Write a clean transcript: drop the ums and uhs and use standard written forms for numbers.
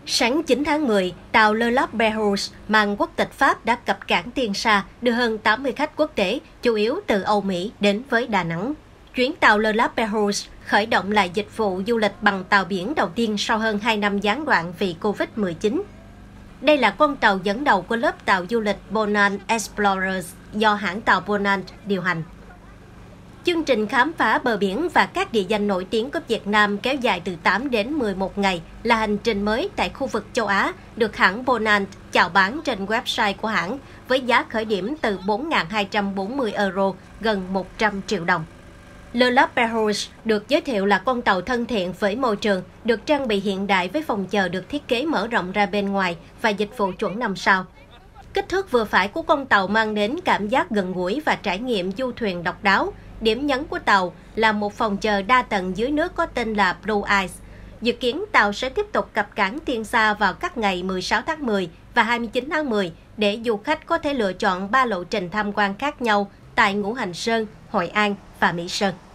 Sáng 9 tháng 10, tàu Le Loc Berouge mang quốc tịch Pháp đã cập cảng Tiên Sa, đưa hơn 80 khách quốc tế, chủ yếu từ Âu Mỹ, đến với Đà Nẵng. Chuyến tàu Le Loc Berouge khởi động lại dịch vụ du lịch bằng tàu biển đầu tiên sau hơn 2 năm gián đoạn vì Covid-19. Đây là con tàu dẫn đầu của lớp tàu du lịch Bonant Explorers do hãng tàu Bonant điều hành. Chương trình khám phá bờ biển và các địa danh nổi tiếng của Việt Nam kéo dài từ 8 đến 11 ngày là hành trình mới tại khu vực châu Á, được hãng Bonant chào bán trên website của hãng với giá khởi điểm từ 4.240 euro, gần 100 triệu đồng. Le Loc Berouge được giới thiệu là con tàu thân thiện với môi trường, được trang bị hiện đại với phòng chờ được thiết kế mở rộng ra bên ngoài và dịch vụ chuẩn 5 sao. Kích thước vừa phải của con tàu mang đến cảm giác gần gũi và trải nghiệm du thuyền độc đáo. Điểm nhấn của tàu là một phòng chờ đa tầng dưới nước có tên là Blue Ice. Dự kiến tàu sẽ tiếp tục cập cảng Tiên Sa vào các ngày 16 tháng 10 và 29 tháng 10 để du khách có thể lựa chọn 3 lộ trình tham quan khác nhau tại Ngũ Hành Sơn, Hội An và Mỹ Sơn.